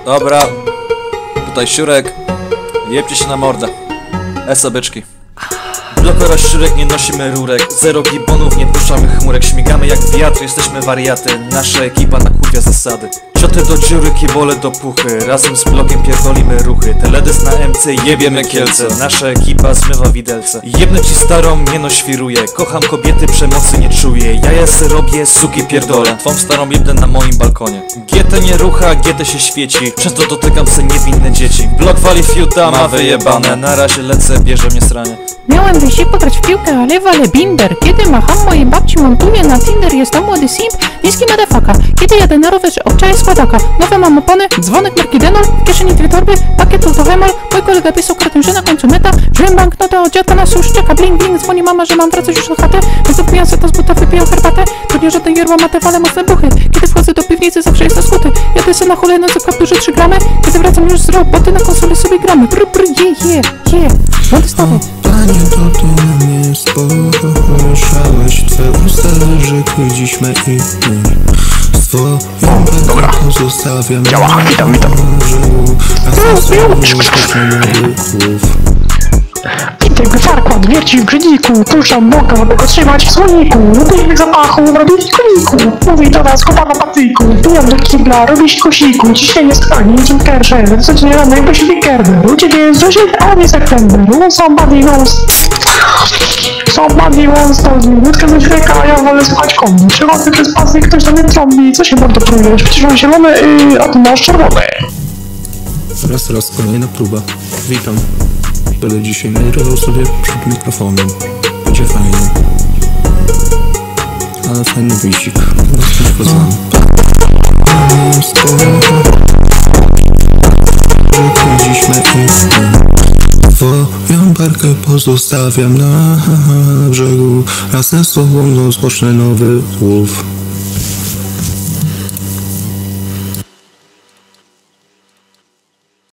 Dobra. Tutaj Siurek. Jebcie się na mordę. Esa byczki. Blok oraz Siurek, nie nosimy rurek. Zero gibonów, nie puszczamy chmurek. Śmigamy jak wiatr, jesteśmy wariaty. Nasza ekipa nakurwia zasady. Cioty do dziury, kibole do puchy. Razem z blokiem pierdolimy ruchy. Teledysk na MC, jebiemy Kielce. Nasza ekipa zmywa widelce. Jebnę ci starą, nie no świruję. Kocham kobiety, przemocy nie czuję. Jaja se robię, suki pierdolę. Twą starą jebnę na moim balkonie. GT nie rucha, GT się świeci. Często dotykam se niewinne dzieci. Blok wali fiuta, ma wyjebane. Na razie lecę, bierze mnie sranie. Miałem wyjść pograć w piłkę, ale walę binder. Kiedy macham mojej babci, montuję na Tinder. Jestem młody simp, niski motherfucka. Kiedy jadę na rowerze, obczaję składaka. Nowe mam opony, dzwonek marki Denol. W kieszeni dwie torby, pakiet to Wemol. Mój kolega pisał kratem, że na końcu meta. Wziąłem banknotę od dziadka, nas już czeka. Bling bling, dzwoni mama, że mam wracać już na chatę. Więc odpijam se to z buta, wypijam herbatę. To nie żadne yerba mate, wale mocne buchy. Kiedy wchodzę do piwnicy, zawsze jest na skuty. Jadę se na hulę, na kapturze 3 gramy. Kiedy wracam już z roboty, na konsoli sobie gramy. Brr brr, yeah. Młody stary. Panie, to tu na mnie spojrzałeś. Twe usta rzekły dziś me imię. Swoją dobra. Zostawiam. Działa, witam. Witek wyfarkła, wierci w grzyniku. Puszczam boka, aby go trzymać w słoniku. Lubię zapachu, robić koniku. Mówi do nas, kopa na patyku. Pijam do kibla, robić kosiku. Ciśnienie skani, niczym kersze. Codziennie rano jakby się wikerder. U ciebie jest wrzesień, a nie september. Somebody knows to z minutkę ze świeka, a ja wolę słuchać kombi. Przechodzę przez pasy, ktoś do mnie trąbi. Co się bardzo próbujesz? Przecież mam zielony, a ty masz czerwony. Raz, kolejna próba. Witam. Będę dzisiaj nagrywał sobie przed mikrofonem. Będzie fajnie. Ale fajny wyścig. Dosyć poznany. Dziś me imię. Twoją barkę pozostawiam na brzegu. Razem z tobą rozpocznę nowy łów.